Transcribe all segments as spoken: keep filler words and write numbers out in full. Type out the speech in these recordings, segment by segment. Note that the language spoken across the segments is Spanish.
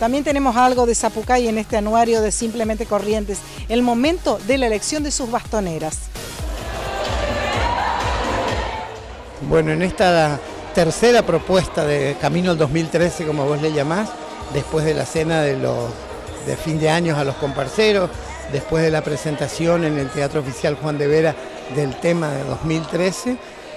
También tenemos algo de Zapucay en este anuario de Simplemente Corrientes, el momento de la elección de sus bastoneras. Bueno, en esta tercera propuesta de Camino al dos mil trece, como vos le llamás, después de la cena de, los, de fin de años a los comparseros, después de la presentación en el Teatro Oficial Juan de Vera del tema de dos mil trece,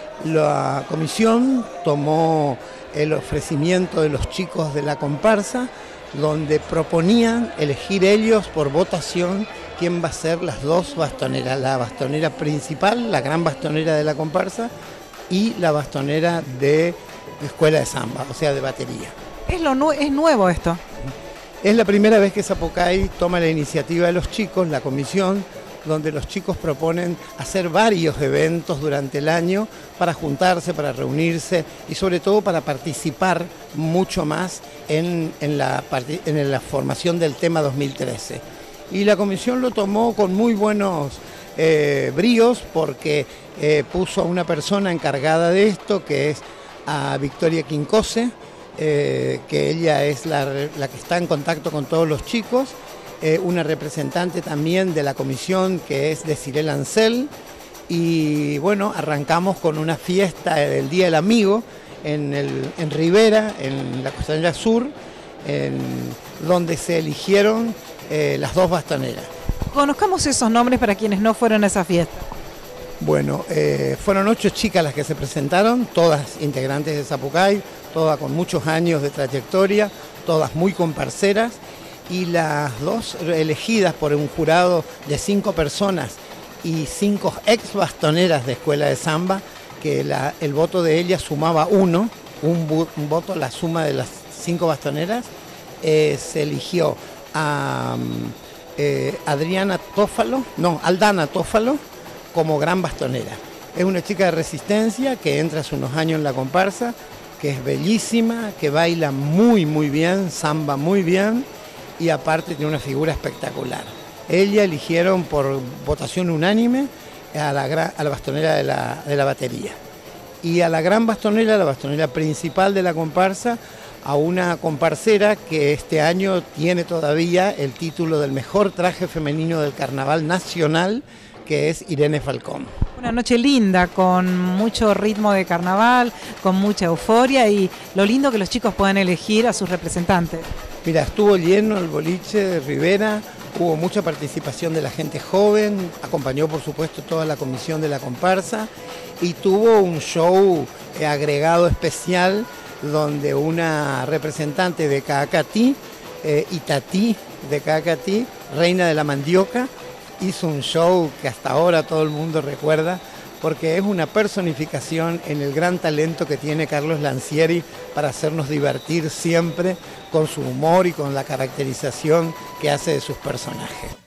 la comisión tomó el ofrecimiento de los chicos de la comparsa, donde proponían elegir ellos por votación quién va a ser las dos bastoneras, la bastonera principal, la gran bastonera de la comparsa, y la bastonera de escuela de samba, o sea, de batería. ¿Es, lo nu es nuevo esto? Es la primera vez que Zapucay toma la iniciativa de los chicos, la comisión, donde los chicos proponen hacer varios eventos durante el año para juntarse, para reunirse y sobre todo para participar mucho más en, en, la, en la formación del tema dos mil trece. Y la comisión lo tomó con muy buenos eh, bríos porque eh, puso a una persona encargada de esto, que es a Victoria Quincose, eh, que ella es la, la que está en contacto con todos los chicos, eh, una representante también de la comisión que es Desiree Lancel, y bueno, arrancamos con una fiesta del Día del Amigo en, el, en Rivera, en la Costanera Sur, en, donde se eligieron eh, las dos bastoneras. Conozcamos esos nombres para quienes no fueron a esa fiesta. Bueno, eh, fueron ocho chicas las que se presentaron, todas integrantes de Zapucay, todas con muchos años de trayectoria, todas muy comparseras, y las dos elegidas por un jurado de cinco personas y cinco ex bastoneras de escuela de samba, que la, el voto de ellas sumaba uno, un, un voto, la suma de las cinco bastoneras, eh, se eligió a eh, Adriana Tófalo, no, Aldana Tófalo, como gran bastonera. Es una chica de resistencia que entra hace unos años en la comparsa, que es bellísima, que baila muy muy bien, samba muy bien y aparte tiene una figura espectacular. Ella eligieron por votación unánime a la, a la bastonera de la, de la batería. Y a la gran bastonera, la bastonera principal de la comparsa, a una comparsera que este año tiene todavía el título del mejor traje femenino del Carnaval Nacional, que es Irene Falcón. Una noche linda, con mucho ritmo de carnaval, con mucha euforia y lo lindo que los chicos puedan elegir a sus representantes. Mira, estuvo lleno el boliche de Rivera, hubo mucha participación de la gente joven, acompañó por supuesto toda la comisión de la comparsa y tuvo un show agregado especial donde una representante de Caacatí, eh, Itatí de Caacatí, reina de la mandioca, hizo un show que hasta ahora todo el mundo recuerda porque es una personificación en el gran talento que tiene Carlos Lancieri para hacernos divertir siempre con su humor y con la caracterización que hace de sus personajes.